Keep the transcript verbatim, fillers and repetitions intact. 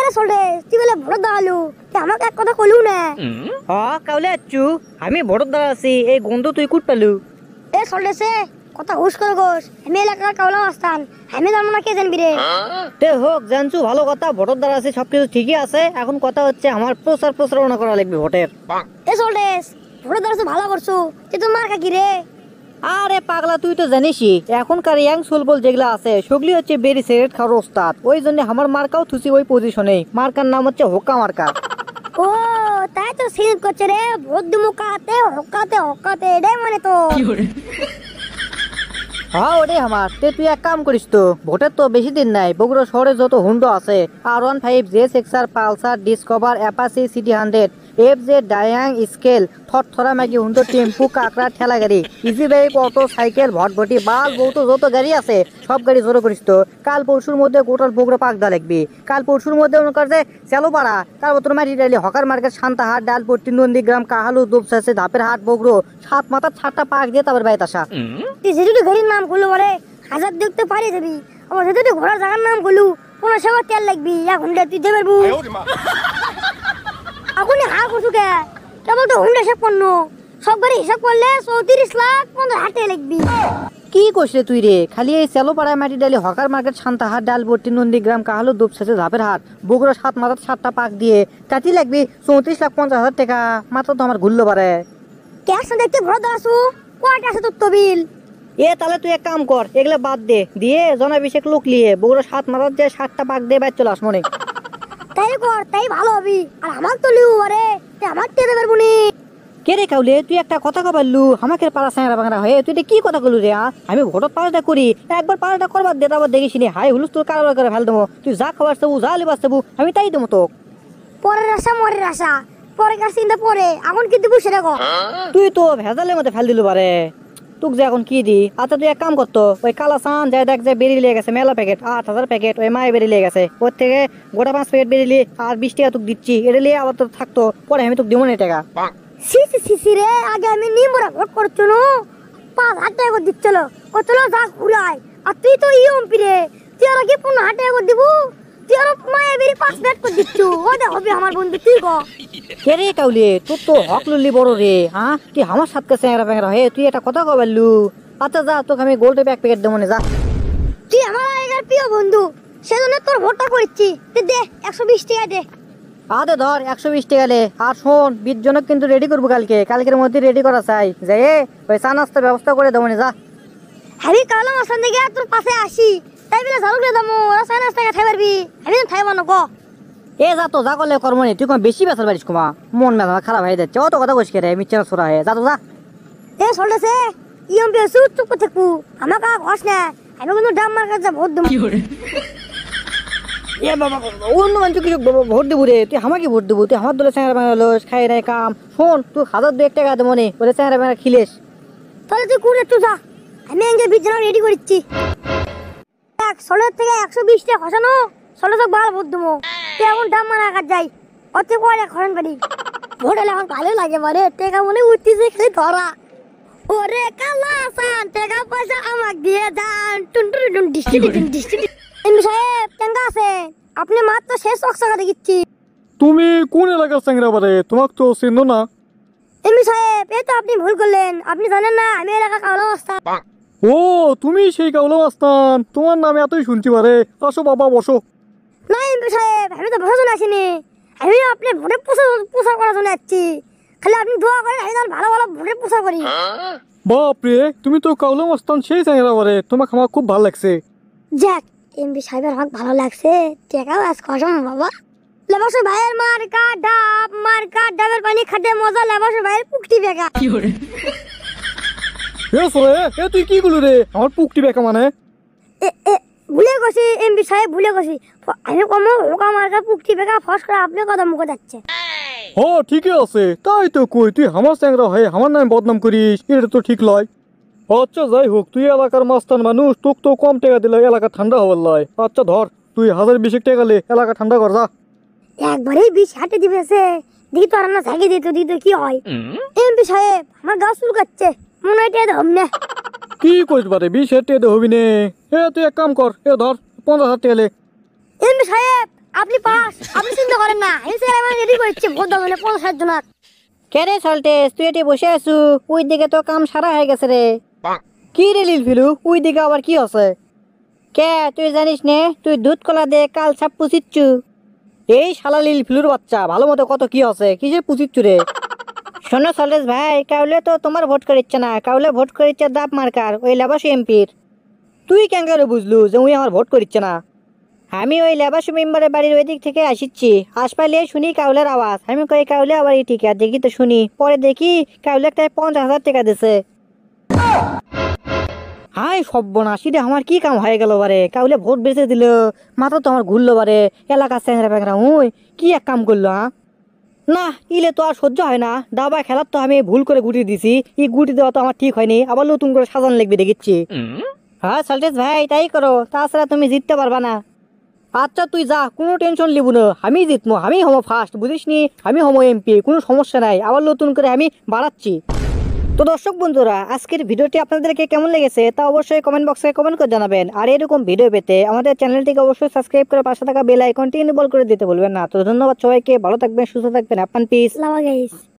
আরে চলে তুই বলে ভোট দাঁড়ালু তুই আমাকে এক কথা কলু না। হ্যাঁ কাউলে আচ্ছু আমি ভোট দাঁড়া আছি এই গন্ধ তুই কুট পেলু। এ চলেছে কথা হুশ করে গোস আমি এলাকার কাউলা মাস্তান আমি জানবো না কে জানবি রে। তে হোক জানছু ভালো কথা ভোটের দ্বারা আছে সবকিছু ঠিকই আছে এখন কথা হচ্ছে আমার প্রচার প্রচারণা করা লাগবে ভোটের। এ চলে ভোটের দ্বারা ভালো করছু তুই তো মার কাকি রে। আরে পাগলা তুই তো জানিসই এখনকার ইয়াং সোলবল যেগুলা আছে সেগুলি হচ্ছে বেরি সিগারেট খাওয়ার ওস্তাদ ওই জন্য আমার মার্কাও থুসি ওই পজিশনে মার্কার নাম হচ্ছে হোক্কা মার্কা। ও তাই তো সিন করছে রে ভোট দিমু কাতে হকাতে হকাতে এটাই মানে তো। হ্যাঁ ওটাই আমার তে তুই এক কাম করিস তো ভোটের তো বেশি দিন নাই বগুড়া শহরে যত হুন্ডো আছে আর ওয়ান ফাইভ জে সেক্সার Pulsar Discover Apache CT hundred F Z ডায়াং স্কেল থরথরা ম্যাগি হুন্ডো টেম্পু কাকড়া ঠেলা গাড়ি ইজি বাইক অটো সাইকেল ভটভটি বাল বউতো যত গাড়ি আছে সব গাড়ি জড়ো করিস তো কাল পরশুর মধ্যে গোটাল বগুড়া পাক দা লাগবি কাল পরশুর মধ্যে মনে কর যে চালু পাড়া তারপর তোর Matidali hawker market Shantahat Dalpatti Nandigram Kahalu দুপসাসে ধাপের হাট বগুড়ো সাত মাথার ছাড়টা পাক দিয়ে তারপর বাইত আসা। তুই যেটুকু গাড়ির নাম করলু বলে হাজার দেখতে পারি যাবি আমার যেটুকু ঘোড়ার জায়গার নাম করলু কোনো সেবা তেল লাগবি এক হুন্ডা তুই দেবে এখন হার করছু কে কেবল তো হুন্ডা সব পণ্য সব গাড়ি হিসাব করলে চৌত্রিশ লাখ পনেরো হাটে লাগবি। কি কইছিস তুই রে খালি এই চালো পাড়ায় Matidali hawker market Shantahat Dalpatti Nandigram Kahalu দুপসাসে ধাপের হাট বগুড়া সাত মাথার সাতটা পাক দিয়ে তাতেই লাগবি চৌত্রিশ লাখ পঞ্চাশ হাজার টাকা মাত্র তো আমার ঘুরলো পারে। ক্যাশ দেখতে ভোট দাসু কয়টা আছে তোর তবিল। এ তাহলে তুই এক কাম কর এগুলা বাদ দে দিয়ে জনাভিষেক লোক লিয়ে বগুড়া সাত মাথার যে সাতটা পাক দিয়ে বাইর চলে আস মনে। তাই কর তাই ভালো হবি আর আমার তো লিউ আরে আমার টেনে পারবো নি। কে রে কাউলে তুই একটা কথা কবারলু আমাকে পাড়া সাঁড়া বাংলা হয়ে তুই কি কথা কলু রে আমি ভোটত পাড়াটা করি একবার পাড়াটা করবার দে তারপর দেখিস নি হাই হুলুস তোর কারবার করে ফেল দেবো তুই যা খাবার চাবু যা লিবাস চাবু আমি তাই দেবো তো। পরের আশা মরের আশা পরে কাজ চিন্তা পরে এখন কি দিব সেটা কর। তুই তো ভেজালের মধ্যে ফেল দিলু পারে তুক যে এখন কি দি আচ্ছা তুই এক কাম করতো ওই কালা সান যাই দেখ যে বেরিয়ে লেগে গেছে মেলা প্যাকেট আট হাজার প্যাকেট ওই মায়ে বেরিয়ে লেগে গেছে ওর থেকে গোটা পাঁচ প্যাকেট বেরিয়ে আর বিশ টাকা তুক দিচ্ছি এটা নিয়ে আবার তোর থাকতো পরে আমি তোকে দিব না টাকা। সি সি সি সি রে আগে আমি নিমরা ভোট করছো না পাঁচ হাজার টাকা দিচ্ছিল ও চলো যা ঘুরাই আর তুই তো ইউএমপি রে তুই আর কি পনেরো হাজার টাকা দিব তুই আর মায়ে বেরিয়ে পাঁচ প্যাকেট করে দিচ্ছ ওটা হবে আমার বন্ধু তুই কর। কে রে কাউলে তোর তো হক লুলি বড় রে হ্যাঁ তুই আমার সাথে চ্যাংরা প্যাংরা হে তুই একটা কথা কবারলু আচ্ছা যা তোকে আমি গোল্ডে এক প্যাকেট দেবো না যা। তুই আমার আগের প্রিয় বন্ধু সেজন্য তোর ভোটটা করেছি দে একশো বিশ টাকা দে। আদে ধর একশো বিশ টাকা লে আর শোন বিশ জনক কিন্তু রেডি করবো কালকে কালকের মধ্যে রেডি করা চাই যাই ওই চা নাস্তার ব্যবস্থা করে দেবো না যা। আমি কালাম আসান দিকে তোর পাশে আসি তাই বলে ঝালুক দিয়ে দামো ওরা চা নাস্তা খাই পারবি আমি খাইব না গো। এ যা তো যা করলে কর্ম নেই তুই কম বেশি বেসার পারিস কুমা মন মেলা খারাপ হয়ে যাচ্ছে অত কথা কইস রে মিচ্ছা সোরা হয়ে যা তো যা। এ চলতেছে ইএমপি চুপ চুপ করে থাকবো আমাকে ঘস না আমি কিন্তু ডাম মার কাছে ভোট দেবো। এ বাবা অন্য মানুষ কিছু ভোট দেবো রে তুই আমাকে ভোট দেবো তুই আমার দলে চ্যাংরা বাংলা খাই নাই কাম শোন তুই হাজার দু এক টাকা দেবো নে বলে চ্যাংরা বাংলা খিলেস তাহলে তুই করে একটু যা আমি আগে বিশ জন রেডি করেছি এক ষোলোর থেকে একশো বিশ টাকা খসানো ষোলো তো ভালো ভোট দেবো তুই এখন ডাম মারা কাজ যাই অত করে খরণ পারি ভোট হলে এখন ভালো লাগে মানে টাকা মনে উঠতেছে খালি ধরা ওরে কালা সান টাকা পয়সা আমাকে দিয়ে যান টুন টুন টুন ডিস্ট্রি টুন ডিস্ট্রি এমনি সাহেব কেঙ্গা আছে আপনি মাত্র শেষ অক্সাকা দেখিচ্ছি। তুমি কোন এলাকার চ্যাংরা বারে তোমাকে তো চিনো না। এমনি সাহেব এই তো আপনি ভুল করলেন আপনি জানেন না আমি এলাকা কালো অবস্থা। ও তুমি সেই কাউলা মাস্তান তোমার নামে এতই শুনছি পারে আসো বাবা বসো। না এমপি সাহেব আমি তো বসার জন্য আসিনি আমি আপনি ভোটে প্রচার প্রচার করার জন্য আসছি খালি আপনি দোয়া করেন আমি যেন ভালো ভালো ভোটে প্রচার করি। বাপরে তুমি তো কাউলা মাস্তান সেই চ্যাংরা বারে তোমাকে আমার খুব ভালো লাগছে। যাক এমপি সাহেবের আমাকে ভালো লাগছে টেকাও আজ কসম বাবা লেবাসের ভাইয়ের মার কা ডাব মার কা ডাবের পানি খাটে মজা লেবাসের ভাইয়ের পুকটি বেকা। এ সরে এ তুই কি গুলো রে আমার পুকটি বেকা মানে এ এ ভুলে গেছি এমপি সাহেব ভুলে গেছি আমি কম ওকা মার্কা পুকটি বেকা ফস করে আপনি কথা মুখে যাচ্ছে। ও ঠিকই আছে তাই তো কই তুই আমার চ্যাংরা হয়ে আমার নামে বদনাম করিস এটা তো ঠিক লয়। আচ্ছা যাই হোক তুই এলাকার মাস্তান মানুষ তোকে তো কম টাকা দিলে এলাকা ঠান্ডা হবার লয়। আচ্ছা ধর তুই হাজার বিশেক টাকা লে এলাকা ঠান্ডা কর যা। একবারেই বিষ হাটে দিবেছে দিই তো আর না থাকে দিত দিত কি হয় এমপি সাহেব আমার গা চুলকাচ্ছে মনে হয় এটা হবে না। কি কইস পারে বিশ হাজার টাকা হবি নে এ তুই এক কাম কর এ ধর পঞ্চাশ হাজার টাকা লে। এমপি সাহেব আপনি পাস টেনশন না, আমি চেয়ারম্যান রেডি করছি ভোট দেবো না পঞ্চাশ জন। কে রে সল্টেস, তুই এটি বসে আছু? ওই দিকে তো কাম সারা হয়ে গেছে রে। কি রে লিল ফিলু, ওই দিকে আবার কি আছে? কে তুই জানিস নে, তুই দুধ কলা দে কাল সাপ পুষিচ্ছু। এই শালা লিল ফিলুর বাচ্চা, ভালো মতো কত কি আছে, কিসের পুষিচ্ছু রে? শোনো সল্টেস ভাই, কাউলে তো তোমার ভোট করিচ্ছে না, কাউলে ভোট করিচ্ছে দাপ মার্কার ওই লেবাসী এমপির। তুই কেন করে বুঝলু যে উই আমার ভোট করিচ্ছে না? আমি ওই লেবাসী মেম্বারের বাড়ির ওই দিক থেকে আসিচ্ছি, আসপাইলে শুনি কাউলের আওয়াজ, আমি কই কাউলে আবার এই টিকা দেখি তো শুনি, পরে দেখি কাউলে একটা পঞ্চাশ হাজার টাকা দিছে। হাই সব্যনাশী রে, আমার কি কাম হয়ে গেল বারে, কাউলে ভোট বেঁচে দিল, মাথা তো আমার ঘুরলো বারে, এলাকার চ্যাংরা প্যাংরা উই কি এক কাম করলো। হ্যাঁ না, ইলে তো আর সহ্য হয় না, দাবা খেলার তো আমি ভুল করে গুটি দিছি, এই গুটি দেওয়া তো আমার ঠিক হয়নি, আবার নতুন করে সাজান লিখবি দেখিচ্ছি। হ্যাঁ সল্টেস ভাই তাই করো, তাছাড়া তুমি জিততে পারবা না। আচ্ছা তুই যা, কোনো টেনশন লিবু না, আমি জিতবো, আমি হমো ফার্স্ট, বুঝিস নি, আমি হমো এমপি, কোনো সমস্যা নাই, আবার নতুন করে আমি বাড়াচ্ছি। তো দর্শক বন্ধুরা, আজকের ভিডিওটি আপনাদেরকে কেমন লেগেছে তা অবশ্যই কমেন্ট বক্সে কমেন্ট করে জানাবেন। আর এরকম ভিডিও পেতে আমাদের চ্যানেলটিকে অবশ্যই সাবস্ক্রাইব করে পাশে থাকা বেল আইকনটি ইনেবল করে দিতে বলবেন না। তো ধন্যবাদ সবাইকে, ভালো থাকবেন, সুস্থ থাকবেন, আপনার পিস। Lava guys.